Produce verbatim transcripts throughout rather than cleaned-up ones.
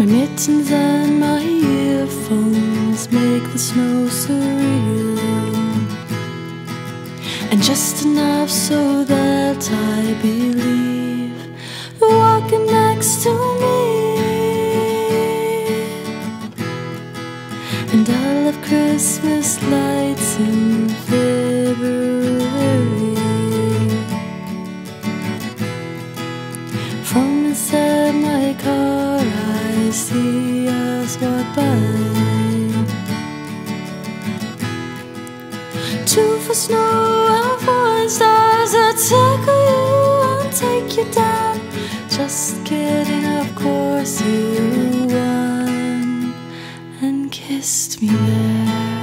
mittens and my earphones make the snow surreal, and just enough so that I believe you're walking next to me. And I love Christmas lights in February. From inside my car I see us walk by. Two for snow and four stars that tickle you and take you down. Just kidding, of course you won and kissed me there.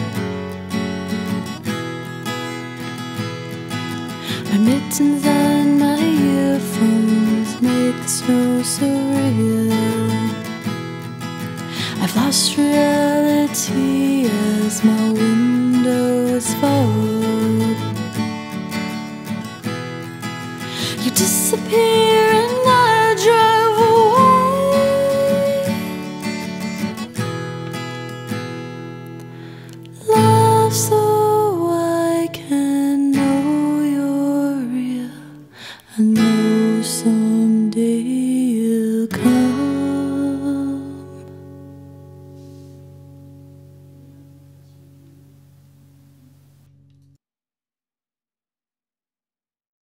My mittens and my earphones make the snow so real. I've lost reality as my windows fold. You disappear